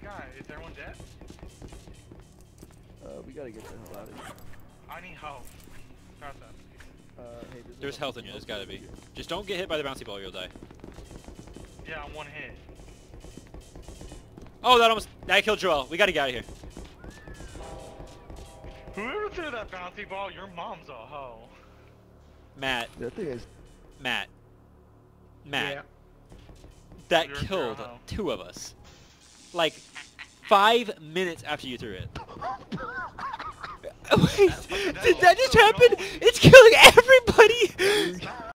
not? Is everyone dead? We gotta get the hell out of here. I need help. Pass that. Hey, There's health in you. There's gotta be. Just don't get hit by the bouncy ball, or you'll die. Yeah, I'm one hit. Oh, that killed Joel. We gotta get out of here. Whoever threw that bouncy ball, your mom's a hoe. Matt. That thing is. Matt. Yeah. That You're a killed hero. 2 of us. Like 5 minutes after you threw it. Wait, did that just happen? It's killing everybody!